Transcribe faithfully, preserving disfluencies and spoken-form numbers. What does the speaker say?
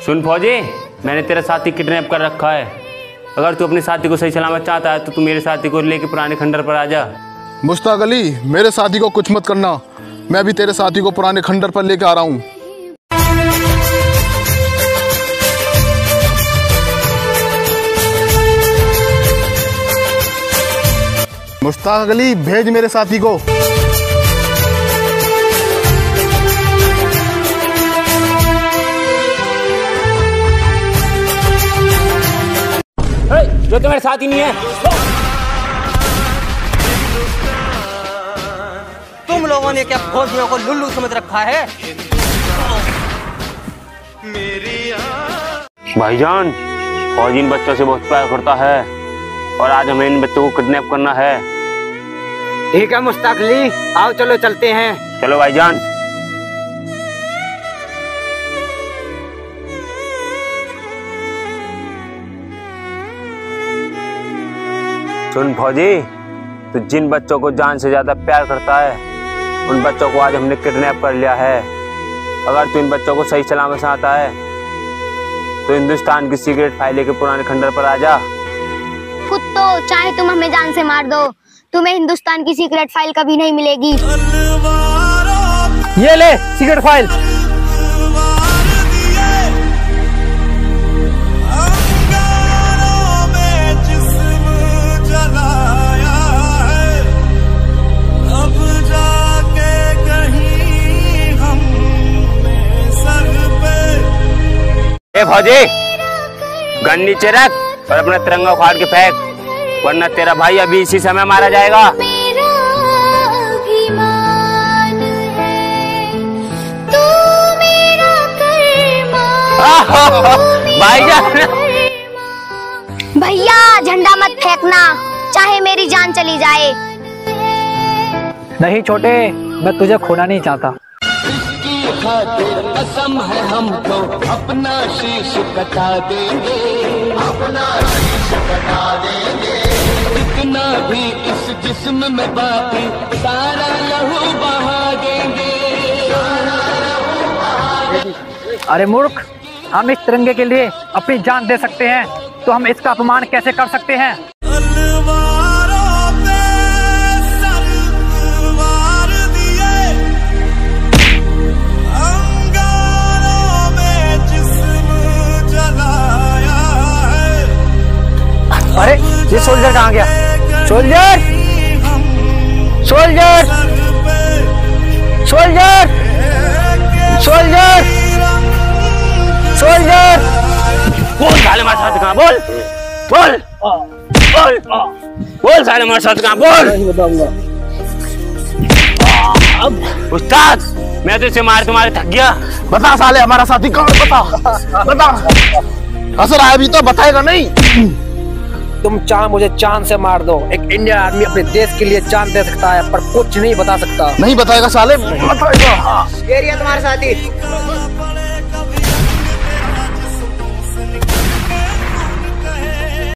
सुन फौजी, मैंने तेरा साथी किडनैप कर रखा है। अगर तू अपने साथी को सही सलामत चाहता है तो तू मेरे साथी को लेके पुराने खंडर पर आ जा। मुश्ताक अली, मेरे साथी को कुछ मत करना, मैं भी तेरे साथी को पुराने खंडर पर लेके आ रहा हूँ। मुश्ताक अली, भेज मेरे साथी को। जो तुम्हारे साथ ही नहीं है। तुम लोगों ने क्या फौजियों को लुल्लू समझ रखा है? भाईजान, फौजी इन बच्चों से बहुत प्यार करता है और आज हमें इन बच्चों को किडनैप करना है। ठीक है मुश्ताक अली, आओ चलो चलते हैं। चलो भाईजान। सुन फौजी, तो जिन बच्चों को जान से ज्यादा प्यार करता है उन बच्चों को आज हमने किडनैप कर लिया है। अगर तू इन बच्चों को सही सलामत से आता है तो हिंदुस्तान की सीक्रेट फाइल लेके पुराने खंडर पर आ जा। कुत्तो, चाहे तुम हमें जान से मार दो, तुम्हें हिंदुस्तान की सीक्रेट फाइल कभी नहीं मिलेगी। ये ले सीक्रेट फाइल। ए फौजी, गन नीचे रख और अपना तिरंगा उखाड़ के फेंक, वरना तेरा भाई अभी इसी समय मारा जाएगा। भाईजान, भैया झंडा मत फेंकना, चाहे मेरी जान चली जाए। नहीं छोटे, मैं तुझे खोना नहीं चाहता। खातिर कसम है हमको, अपना शीश कटा देंगे, अपना शीश कटा देंगे। जितना भी इस जिस्म में बाकी सारा लहू बहा देंगे, सारा लहू बहा देंगे। अरे मूर्ख, हम इस तिरंगे के लिए अपनी जान दे सकते हैं, तो हम इसका अपमान कैसे कर सकते हैं? अरे ये सोल्जर कहाँ गया? Soldier, soldier, soldier, soldier, soldier. बोल साले हमारे साथ कहाँ? बोल बोल बोल बोल साले हमारे साथ कहाँ? बोल। उस्ताद, मैं तो इसे मार तुम्हारे थक गया। बता साले हमारा साथी कौन? बता बता। हंस रहा है अभी तो, बताएगा नहीं? तुम चाह मुझे चांद से मार दो, एक इंडियन आर्मी अपने देश के लिए चांद दे सकता है पर कुछ नहीं बता सकता। नहीं बताएगा साले? बताएगा। ये तुम्हारे साथी।